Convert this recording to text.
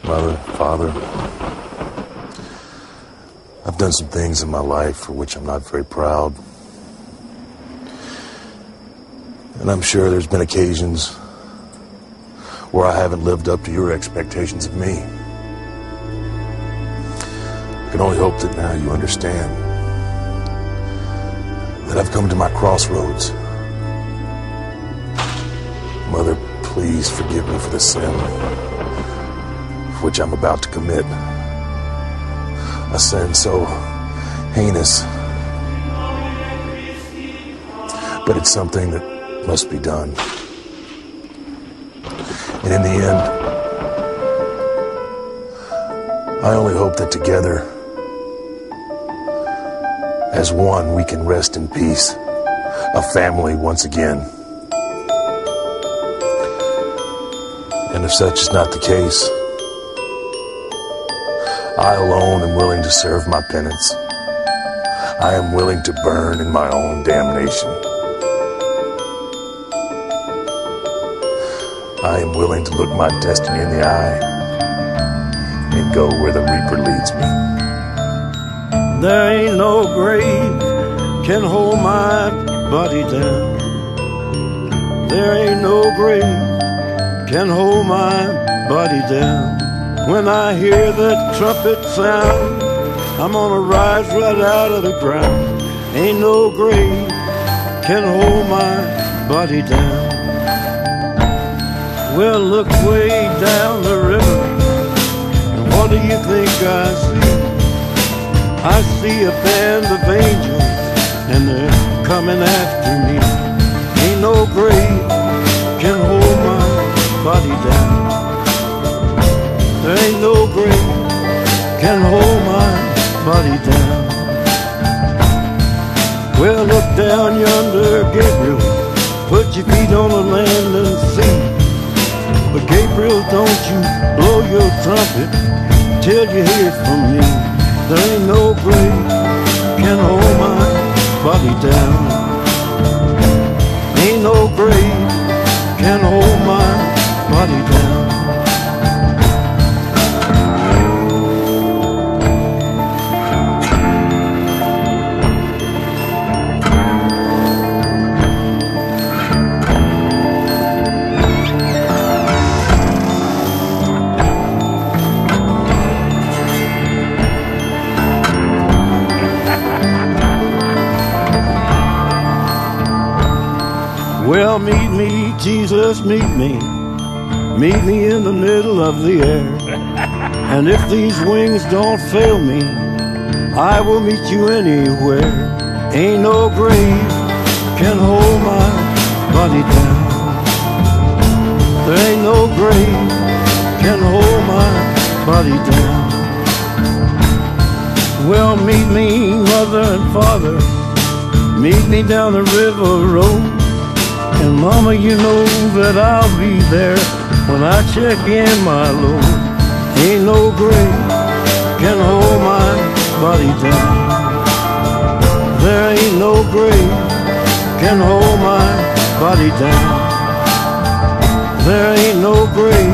Mother, Father, I've done some things in my life for which I'm not very proud. And I'm sure there's been occasions where I haven't lived up to your expectations of me. I can only hope that now you understand that I've come to my crossroads. Mother, please forgive me for the sin which I'm about to commit. A sin so heinous. But it's something that must be done. And in the end, I only hope that together, as one, we can rest in peace, a family once again. And if such is not the case, I alone am willing to serve my penance. I am willing to burn in my own damnation. I am willing to look my destiny in the eye and go where the Reaper leads me. There ain't no grave can hold my body down. There ain't no grave can hold my body down. When I hear that trumpet sound, I'm gonna rise right out of the ground. Ain't no grave can hold my body down. Well, look way down the river, and what do you think I see? I see a band of angels, and they're coming after me. Ain't no grave can hold my body down. There ain't no grave can hold my body down. Well, look down yonder, Gabriel, put your feet on the land and see. But Gabriel, don't you blow your trumpet till you hear from me. There ain't no grave can hold my body down. Ain't no grave can hold my body down. Well, meet me, Jesus, meet me. Meet me in the middle of the air. And if these wings don't fail me, I will meet you anywhere. Ain't no grave can hold my body down. There ain't no grave can hold my body down. Well, meet me, mother and father. Meet me down the river road. And mama, you know that I'll be there when I check in my load. Ain't no grave can hold my body down. There ain't no grave can hold my body down. There ain't no grave